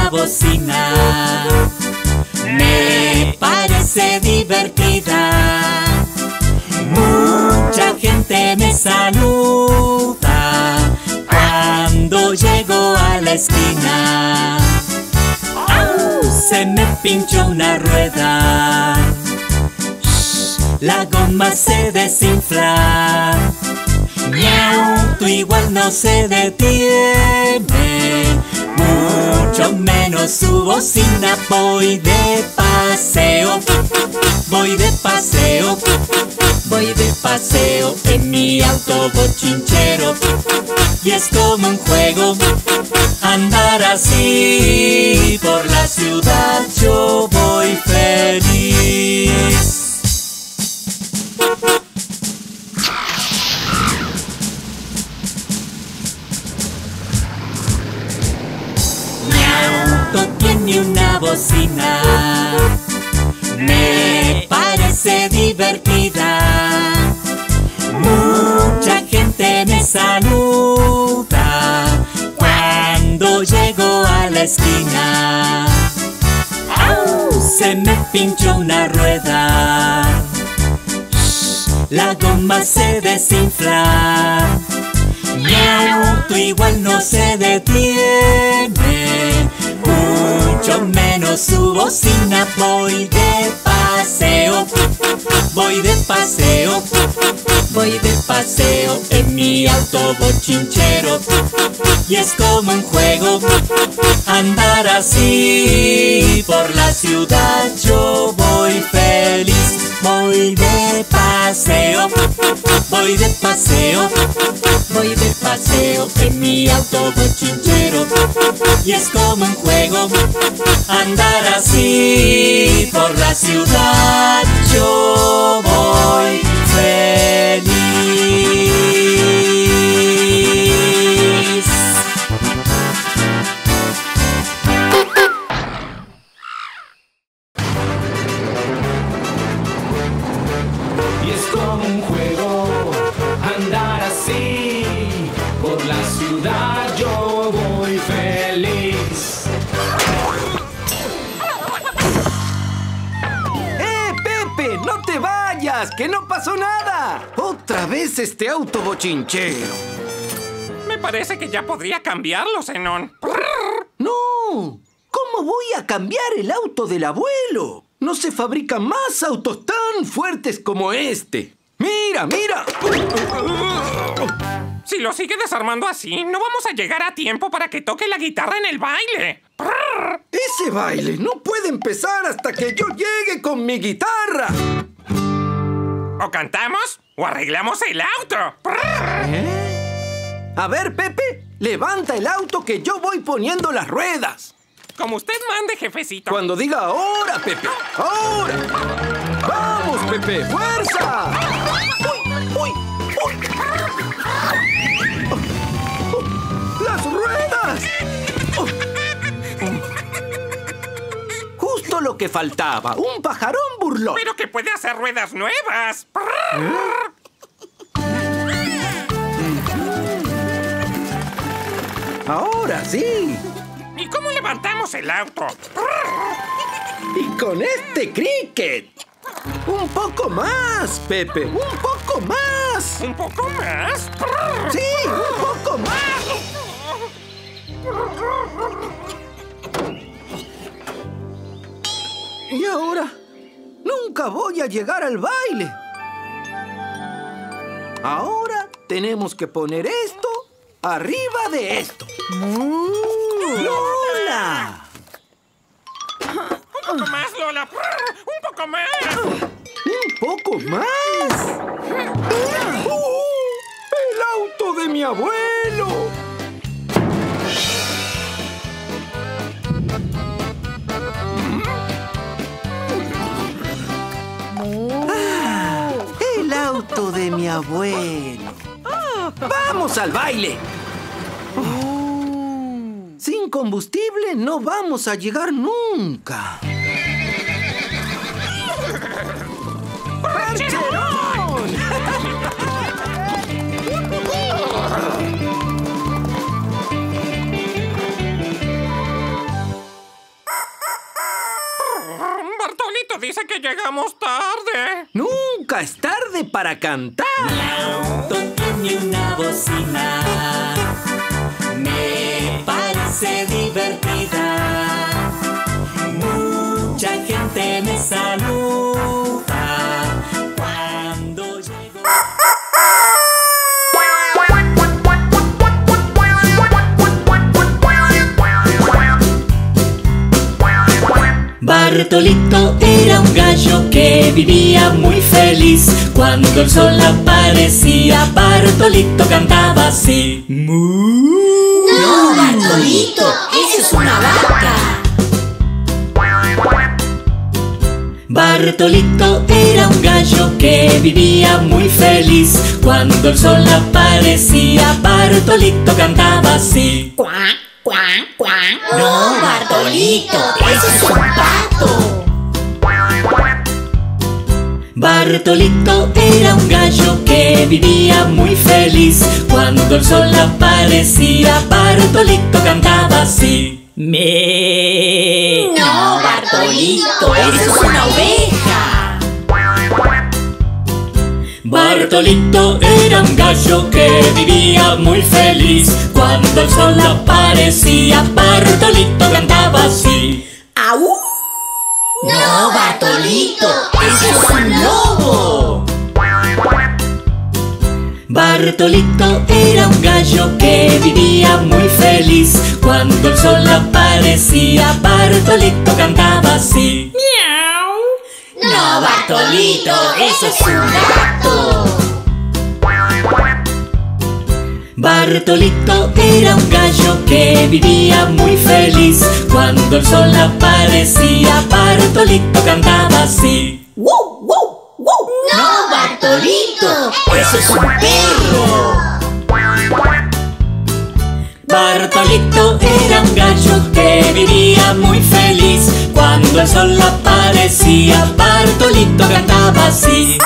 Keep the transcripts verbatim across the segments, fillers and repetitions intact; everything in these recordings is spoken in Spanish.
una bocina. Me parece divertida. Mucha gente me saluda cuando llego a la esquina. ¡Au! Se me pinchó una rueda. La goma se desinfla. Mi auto igual no se detiene, mucho menos su bocina. Voy de paseo, voy de paseo, voy de paseo en mi auto bochinchero. Y es como un juego andar así por la ciudad. Yo voy feliz. Tiene una bocina. Me parece divertida. Mucha gente me saluda cuando llego a la esquina. ¡Au! Se me pinchó una rueda. La goma se desinfla. Mi auto igual no se detiene, mucho menos su bocina. Voy de paseo, voy de paseo, voy de paseo en mi auto bochinchero. Y es como un juego andar así por la ciudad. Yo voy feliz. Voy de paseo, voy de paseo, voy de paseo en mi auto bochinchero. Y es como un juego andar así por la ciudad. Yo voy feliz. Y es como un juego andar así por la ciudad. Yo voy feliz. ¡Eh, Pepe! ¡No te vayas! ¡Que no pasó nada! ¡Otra vez este auto bochinchero! Me parece que ya podría cambiarlo, Zenón. ¡No! ¿Cómo voy a cambiar el auto del abuelo? No se fabrican más autos tan fuertes como este. ¡Mira, mira! Si lo sigue desarmando así, no vamos a llegar a tiempo para que toque la guitarra en el baile. Ese baile no puede empezar hasta que yo llegue con mi guitarra. O cantamos o arreglamos el auto. ¿Eh? A ver, Pepe, levanta el auto que yo voy poniendo las ruedas. Como usted mande, jefecito. Cuando diga ahora, Pepe, ahora. ¡Vamos, Pepe! ¡Fuerza! ¡Uy, uy, uy! Oh, oh, ¡las ruedas! Oh, oh. Justo lo que faltaba, un pajarón burlón. Pero que puede hacer ruedas nuevas. ¿Eh? Ahora sí. ¿Y cómo levantamos el auto? Y con este cricket. Un poco más, Pepe. Un poco más. ¿Un poco más? Sí, un poco más. Y ahora, nunca voy a llegar al baile. Ahora tenemos que poner esto arriba de esto. ¡Lola! ¡Un poco más, Lola! ¡Un poco más! ¿Un poco más? ¡Uh! ¡El auto de mi abuelo! ¡Ah! ¡El auto de mi abuelo! ¡Vamos al baile! Sin combustible no vamos a llegar nunca. ¡Percherón! Bartolito dice que llegamos tarde. Nunca es tarde para cantar. Mi auto tiene una bocina, me parece divertida. Mucha gente me saluda cuando llego. Bartolito era un gallo que vivía muy feliz. Cuando el sol aparecía, Bartolito cantaba así. ¡Mu! ¡No, Bartolito! ¡Esa es una vaca! Bartolito era un gallo que vivía muy feliz. Cuando el sol aparecía, Bartolito cantaba así. ¡Cuac, cuac, cuac! ¡No, Bartolito! ¡Ese es un pato! Bartolito era un gallo que vivía muy feliz. Cuando el sol aparecía, Bartolito cantaba así. ¡Me! ¡No, Bartolito! ¡Esa es una oveja! Bartolito era un gallo que vivía muy feliz. Cuando el sol aparecía, Bartolito cantaba así. ¡Au! ¡No, Bartolito! ¡Ese es un lobo! Bartolito era un gallo que vivía muy feliz. Cuando el sol aparecía, Bartolito cantaba así. ¡Miau! ¡No, Bartolito! ¡Eso es un gato! Bartolito era un gallo que vivía muy feliz. Cuando el sol aparecía, Bartolito cantaba así. ¡Wow, wow, wow! ¡No, Bartolito! ¡Eso es un perro! Bartolito era un gallo que vivía muy feliz. Cuando el sol aparecía, Bartolito cantaba así.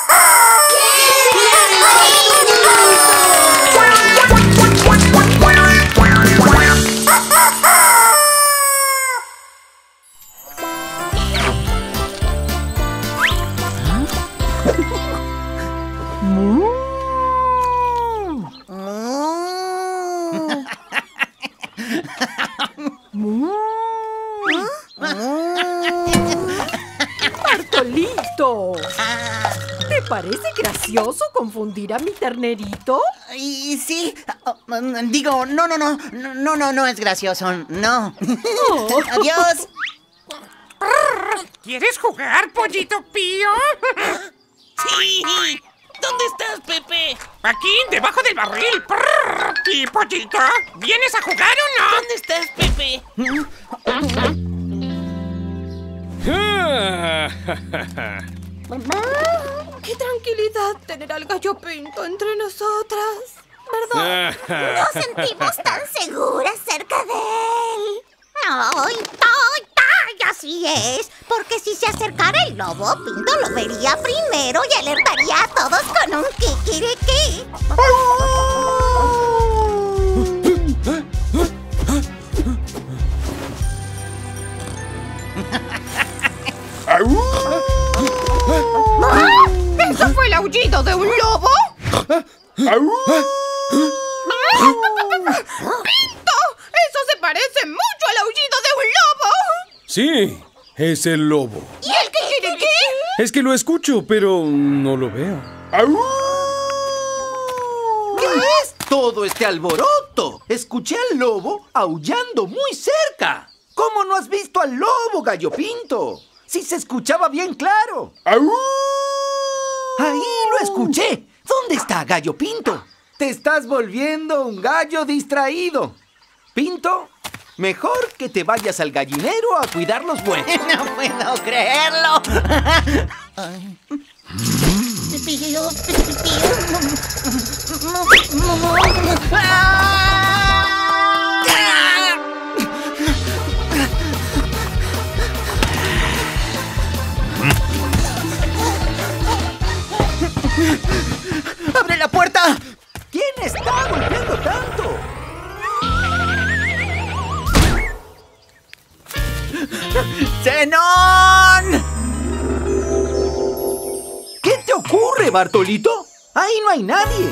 Bartolito, ¿te parece gracioso confundir a mi ternerito? Y sí, oh, digo, no, no, no, no, no, no es gracioso, no. Oh. Adiós. ¿Quieres jugar, pollito pío? ¡Sí! ¿Dónde estás, Pepe? Aquí, debajo del barril. ¿Y pollito? ¿Vienes a jugar o no? ¿Dónde estás, Pepe? ¡Qué tranquilidad tener al gallo Pinto entre nosotras! ¿Verdad? Nos sentimos tan seguras cerca de él. ¡Ay, ay, ay! Así es. Porque si se acercara el lobo, Pinto lo vería primero y alertaría a todos con un kikiriki. ¿Ah? ¿Eso fue el aullido de un lobo? ¡Pinto! ¡Eso se parece mucho al aullido de un lobo! Sí, es el lobo. ¿Y el kikiriki? Es que lo escucho, pero no lo veo. ¿Qué es todo este alboroto? Escuché al lobo aullando muy cerca. ¿Cómo no has visto al lobo, gallo Pinto? Si se escuchaba bien claro. Ahí lo escuché. ¿Dónde está Gallo Pinto? Te estás volviendo un gallo distraído. Pinto, mejor que te vayas al gallinero a cuidar los huevos. No puedo creerlo. Pío, pío. ¡Abre la puerta! ¿Quién está golpeando tanto? ¡Señor! Bartolito? ¡Ahí no hay nadie!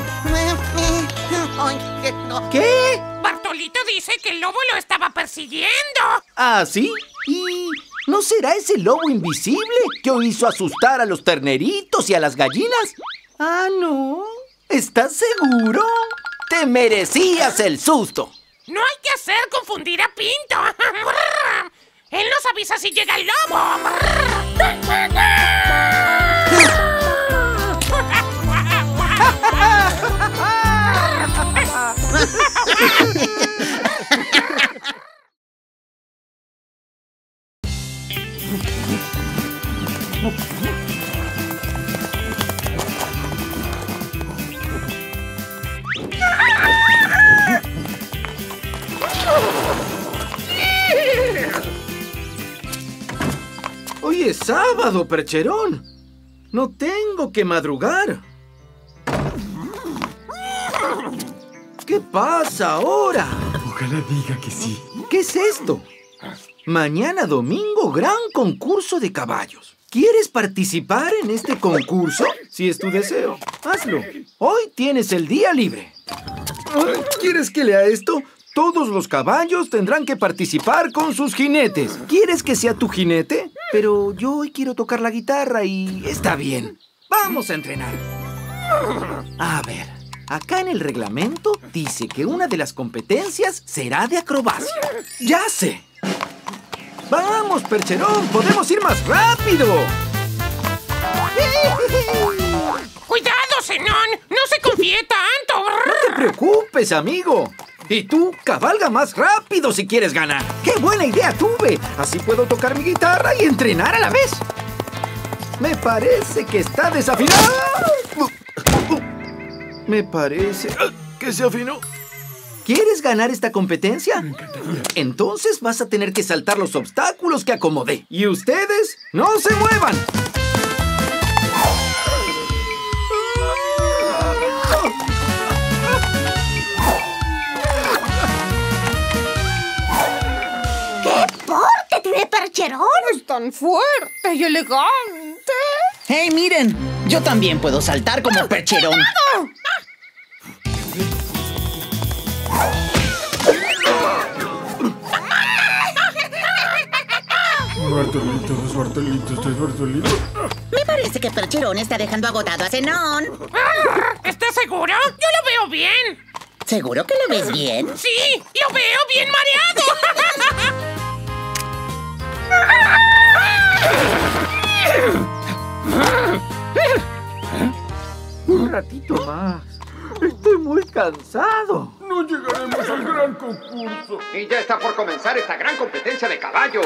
¿Qué? Bartolito dice que el lobo lo estaba persiguiendo. ¿Ah, sí? ¿Y no será ese lobo invisible que hizo asustar a los terneritos y a las gallinas? Ah, no. ¿Estás seguro? Te merecías el susto. No hay que hacer confundir a Pinto. Él nos avisa si llega el lobo. Hoy es sábado, Percherón. No tengo que madrugar. ¿Qué pasa ahora? Ojalá diga que sí. ¿Qué es esto? Mañana domingo, gran concurso de caballos. ¿Quieres participar en este concurso? Si es tu deseo, hazlo. Hoy tienes el día libre. ¿Quieres que lea esto? Todos los caballos tendrán que participar con sus jinetes. ¿Quieres que sea tu jinete? Pero yo hoy quiero tocar la guitarra y está bien. Vamos a entrenar. A ver, acá en el reglamento dice que una de las competencias será de acrobacia. ¡Ya sé! ¡Vamos, Percherón! ¡Podemos ir más rápido! ¡Cuidado, Zenón! ¡No se confíe tanto! No te preocupes, amigo. Y tú, cabalga más rápido si quieres ganar. ¡Qué buena idea tuve! Así puedo tocar mi guitarra y entrenar a la vez. Me parece que está desafinado. Me parece que se afinó. ¿Quieres ganar esta competencia? Me encantaría. Entonces vas a tener que saltar los obstáculos que acomodé. Y ustedes, ¡no se muevan! ¡Qué porte tiene Percherón! Es tan fuerte y elegante. ¡Hey, miren! Yo también puedo saltar como Percherón. Bartolitos, Bartolitos, tres Bartolitos. Me parece que Percherón está dejando agotado a Zenón. ¿Estás seguro? Yo lo veo bien. ¿Seguro que lo ves bien? Sí, lo veo bien mareado. Un ratito más. Estoy muy cansado. No llegaremos al gran concurso. Y ya está por comenzar esta gran competencia de caballos.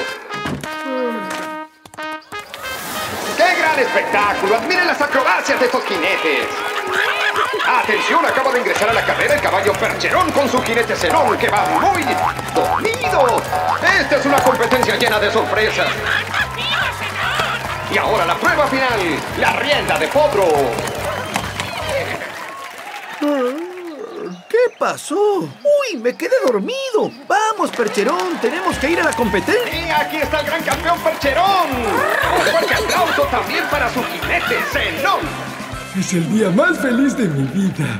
¡Qué gran espectáculo! ¡Admiren las acrobacias de estos jinetes! ¡Atención! Acaba de ingresar a la carrera el caballo Percherón con su jinete Zenón, que va muy dormido. Esta es una competencia llena de sorpresas. Y ahora la prueba final, la rienda de potro. ¿Qué pasó? ¡Uy, me quedé dormido! ¡Vamos, Percherón! ¡Tenemos que ir a la competencia! ¡Y aquí está el gran campeón Percherón! ¡Un fuerte aplauso también para su jinete Zenón! Es el día más feliz de mi vida.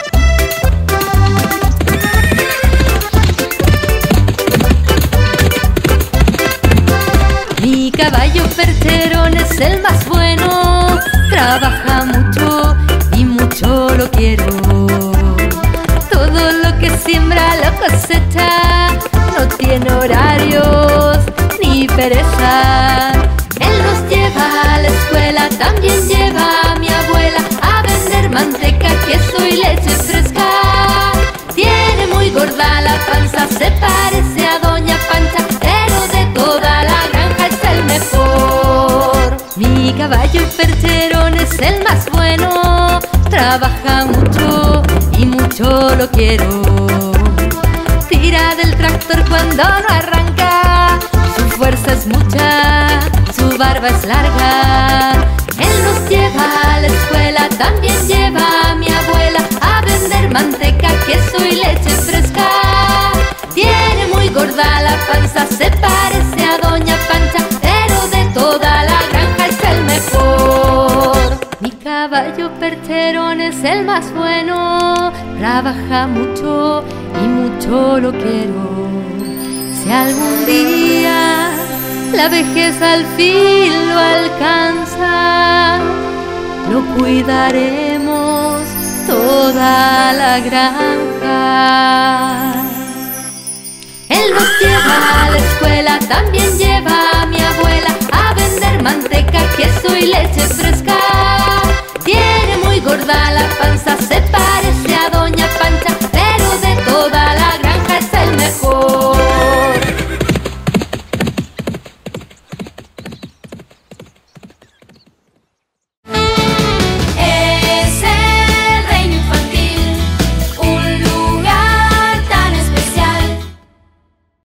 Mi caballo Percherón es el más bueno. Trabaja mucho y mucho lo quiero. Todo lo que siembra lo cosecha. No tiene horarios ni pereza. Él nos lleva a la escuela, también lleva a mi abuela a vender manteca, queso y leche fresca. Tiene muy gorda la panza, se parece a Doña Pancha, pero de toda la granja es el mejor. Mi caballo Percherón es el más bueno. Trabaja mucho y mucho lo quiero. Tira del tractor cuando no arranca. Su fuerza es mucha, su barba es larga. Él nos lleva a la escuela, también lleva a mi abuela a vender manteca, queso y leche fresca. Tiene muy gorda la panza, se parece a Doña Pancha, pero de toda la granja es el mejor. Mi caballo Percherón el más bueno, trabaja mucho y mucho lo quiero. Si algún día la vejez al fin lo alcanza, lo cuidaremos toda la granja. Él nos lleva a la escuela, también lleva